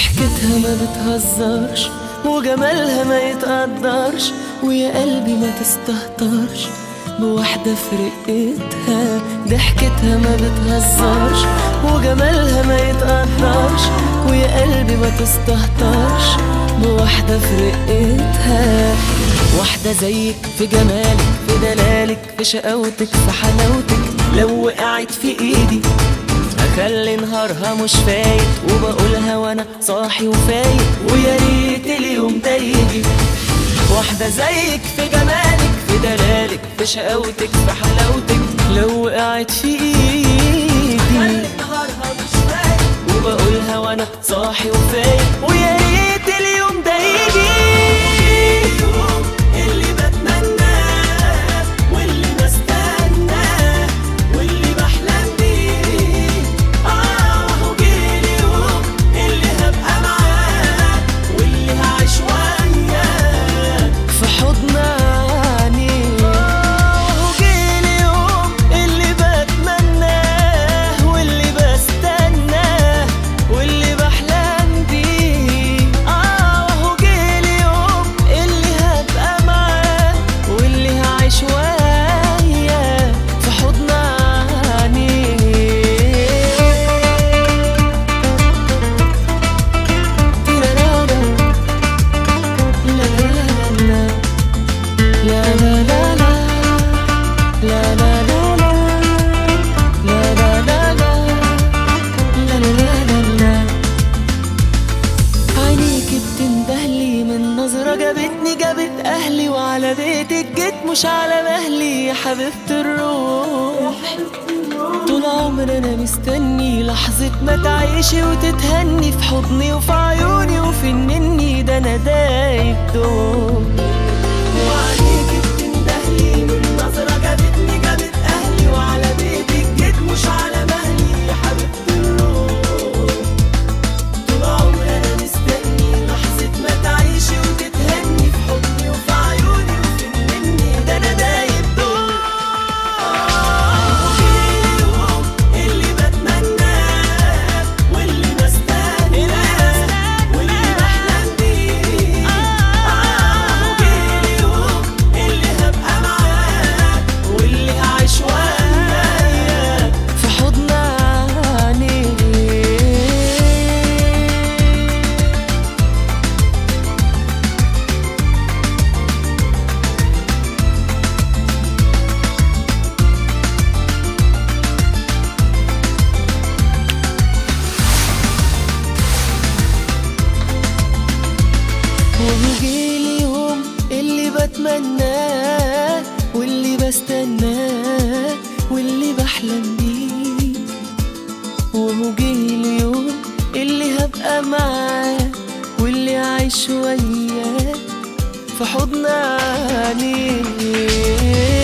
ضحكتها ما بتهزرش وجمالها ما يتقدرش، ويا قلبي ما تستهترش بواحدة في رقتها. ضحكتها ما بتهزرش وجمالها ما يتقدرش، ويا قلبي ما تستهترش بواحدة في رقتها. واحدة زيك في جمالك، في دلالك، في شقاوتك، في حلاوتك، لو وقعت في ايدي اخلي نهارها مش فايت، وبقولها وانا صاحي وفايق ويا ريت اليوم ده يجي. واحدة زيك في جمالك، في دلالك، في شقاوتك، في حلاوتك، لو وقعت في ايدي اخلي نهارها مش فايت، وبقولها وانا صاحي وفايق ويا ريت اليوم ده يجي. جابتني جابت أهلي وعلى بيتك جيت مش على مهلي يا حبيبة الروح. طول عمري أنا مستني لحظة ما تعيشي وتتهني في حضني وفي عيوني وفي مني، ده أنا دايب دوب. وعليكي بتندهلي من نظرة جابتني جابت أهلي وعلى بيتك جيت مش على مهلي يا حبيبة الروح. طول عمري أنا مستني لحظة ما تعيشي وتتهني في حضني وفي عيوني وفي مني، ده أنا دايب دوب. اليوم اللي بتمناه واللي بستناه واللي بحلم بيه، اليوم اللي هبقى معاك واللي هعيش وياك في حضن عينيك. ويجي اليوم اللي بتمناه واللي بستناه واللي بحلم بيه، وهو جه اليوم اللي هبقى معاه واللي عايش وياه في حضن عينيه.